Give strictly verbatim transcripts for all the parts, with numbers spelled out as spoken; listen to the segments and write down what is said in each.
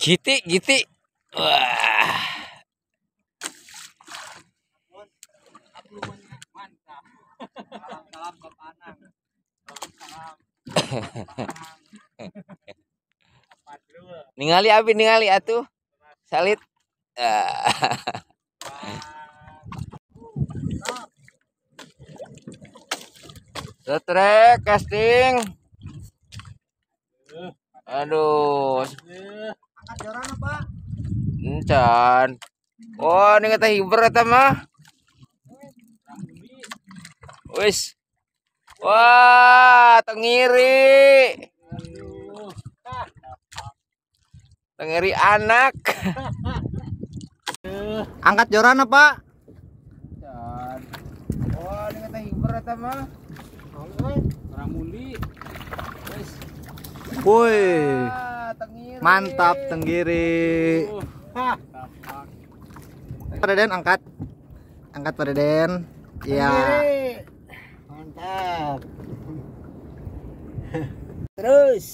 Giti, giti. Wah. Salam ke Panang. Ningali abi ningali atuh. Salit. Setrek casting. Aduh. Angkat joran apa? Encan. Oh, ini kata hiber eta mah. Wis. Wah, tengiri. Tengiri anak. Angkat joran apa? Encan. Oh, ini kata hiber eta mah. Orang muli. Wis. Woi, Ah, tengiri. mantap tenggiri. Pak Deden angkat. Angkat Pak Deden. Iya. Mantap. Terus.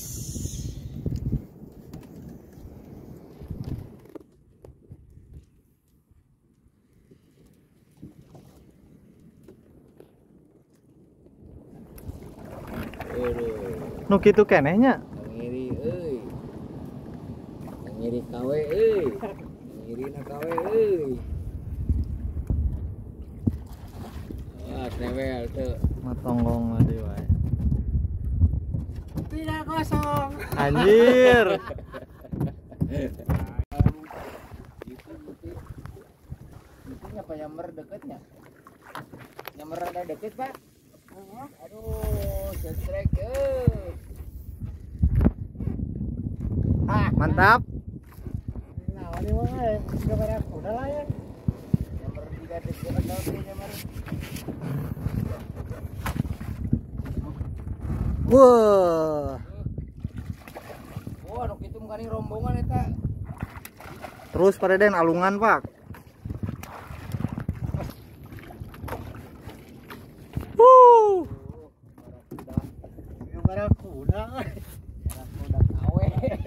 Nu kitu kenehnya. Tengiri euy. Tengiri kawe euy. Tengiri na kawe euy. Wah, sewel tuh. Matonggong tadi wae. Tidak kosong. Anjir. Itu apa nyamber deketnya? Nyamber ada deket, Pak? Aduh, setrek euy. Ah, mantap. Nah, ini mah eh gambar udah lah ya. Nyamber tiga deket atau tiga nyamber. Wah. Wah, nuk itu mukanya rombongan eta. Terus Pak Deden alungan, Pak. Wuh. Barakuda. Barakuda kawe.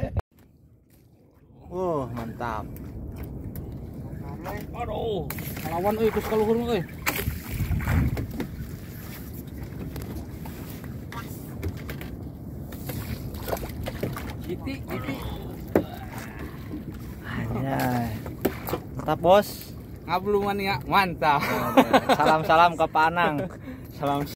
Wah, mantap. Aduh, lawan euy geus kaluhur euy. Giti, giti. Anjay. Mantap, Bos. Ngabluman ya, mantap. Salam-salam ke Panang. Salam